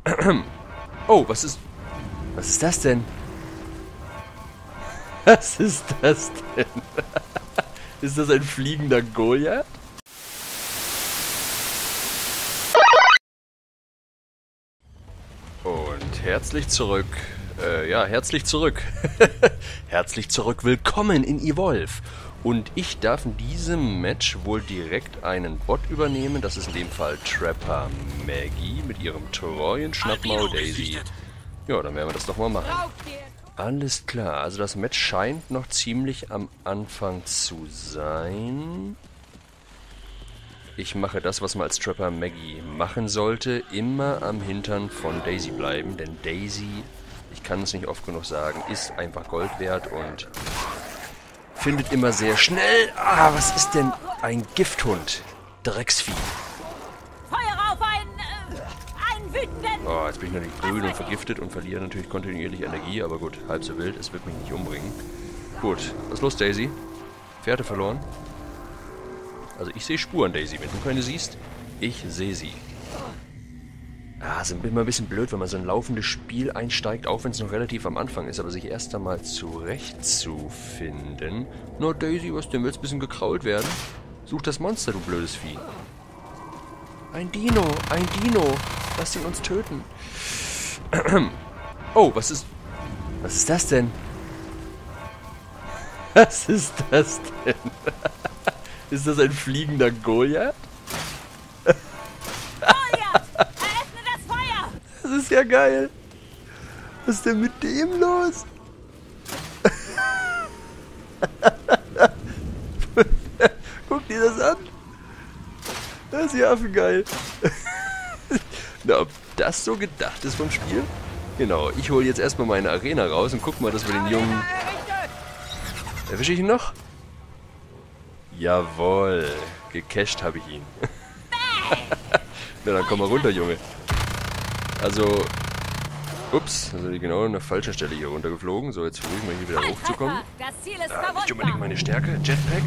Oh, was ist das denn? Was ist das denn? Ist das ein fliegender Goliath? Und herzlich zurück. Herzlich zurück. Herzlich zurück. Willkommen in Evolve. Und ich darf in diesem Match wohl direkt einen Bot übernehmen. Das ist in dem Fall Trapper Maggie mit ihrem treuen Schnappmaul Daisy. Ja, dann werden wir das doch mal machen. Alles klar, also das Match scheint noch ziemlich am Anfang zu sein. Ich mache das, was man als Trapper Maggie machen sollte. Immer am Hintern von Daisy bleiben, denn Daisy, ich kann es nicht oft genug sagen, ist einfach Gold wert und findet immer sehr schnell... Ah, was ist denn ein Gifthund? Drecksvieh. Feuer auf einen wütenden... Oh, jetzt bin ich natürlich grün und vergiftet und verliere natürlich kontinuierlich Energie, aber gut, halb so wild, es wird mich nicht umbringen. Gut, was ist los, Daisy? Fährte verloren? Also ich sehe Spuren, Daisy. Wenn du keine siehst, ich sehe sie. Ah, ist immer ein bisschen blöd, wenn man so ein laufendes Spiel einsteigt, auch wenn es noch relativ am Anfang ist, aber sich erst einmal zurechtzufinden. Na, Daisy, was denn? Willst du ein bisschen gekrault werden? Such das Monster, du blödes Vieh. Ein Dino, ein Dino. Lass ihn uns töten. Oh, was ist das denn? Was ist das denn? Ist das ein fliegender Goliath? Goliath! Eröffne das Feuer! Das ist ja geil. Was ist denn mit dem los? Guck dir das an. Das ist ja affengeil. Na, ob das so gedacht ist vom Spiel? Genau, ich hole jetzt erstmal meine Arena raus und guck mal, dass wir den Jungen... Erwische ich ihn noch? Jawohl, gecached habe ich ihn. Na, dann komm mal runter, Junge. Also, ups, also genau an der falschen Stelle hier runtergeflogen. So, jetzt versuche ich mal hier wieder hochzukommen. Das Ziel ist Nicht unbedingt meine Stärke. Jetpack.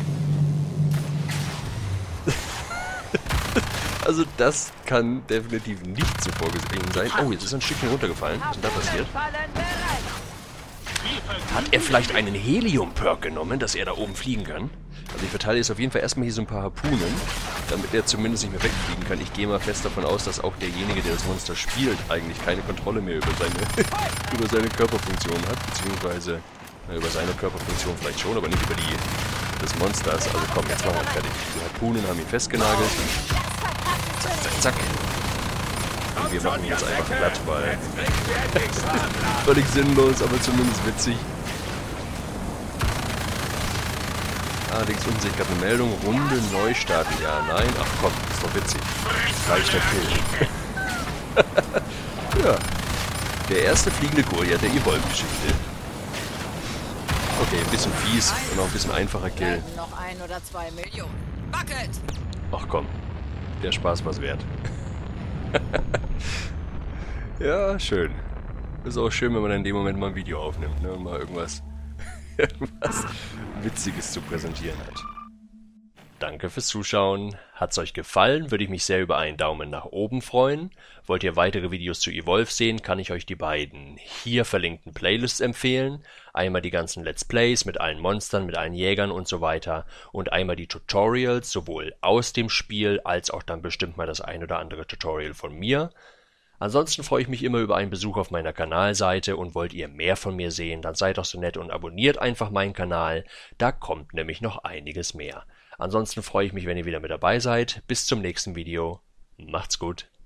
Also das kann definitiv nicht so vorgesehen sein. Oh, jetzt ist er ein Stückchen runtergefallen. Was ist denn da passiert? Hat er vielleicht einen Helium-Perk genommen, dass er da oben fliegen kann? Also ich verteile jetzt auf jeden Fall erstmal hier so ein paar Harpunen, damit er zumindest nicht mehr wegfliegen kann. Ich gehe mal fest davon aus, dass auch derjenige, der das Monster spielt, eigentlich keine Kontrolle mehr über seine Körperfunktion hat, beziehungsweise über seine Körperfunktion vielleicht schon, aber nicht über die des Monsters. Also komm, jetzt machen wir ihn fertig. Die Harpunen haben ihn festgenagelt. Zack, zack, zack. Und wir machen ihn jetzt einfach glatt, weil völlig sinnlos, aber zumindest witzig. Allerdings unten sehe ich gerade eine Meldung. Runde neu starten. Ja, nein. Ach komm, ist doch witzig. Leichter Kill. Ja. Der erste fliegende Goliath der Evolve-Geschichte. Okay, ein bisschen fies und auch ein bisschen einfacher Kill. Noch 1 oder 2 Millionen. Bucket! Ach komm, der Spaß war's wert. Ja, schön. Ist auch schön, wenn man in dem Moment mal ein Video aufnimmt, ne, und mal irgendwas Witziges zu präsentieren hat. Danke fürs Zuschauen. Hat's euch gefallen, würde ich mich sehr über einen Daumen nach oben freuen. Wollt ihr weitere Videos zu Evolve sehen, kann ich euch die beiden hier verlinkten Playlists empfehlen. Einmal die ganzen Let's Plays mit allen Monstern, mit allen Jägern und so weiter. Und einmal die Tutorials, sowohl aus dem Spiel, als auch dann bestimmt mal das ein oder andere Tutorial von mir. Ansonsten freue ich mich immer über einen Besuch auf meiner Kanalseite und wollt ihr mehr von mir sehen, dann seid doch so nett und abonniert einfach meinen Kanal. Da kommt nämlich noch einiges mehr. Ansonsten freue ich mich, wenn ihr wieder mit dabei seid. Bis zum nächsten Video. Macht's gut.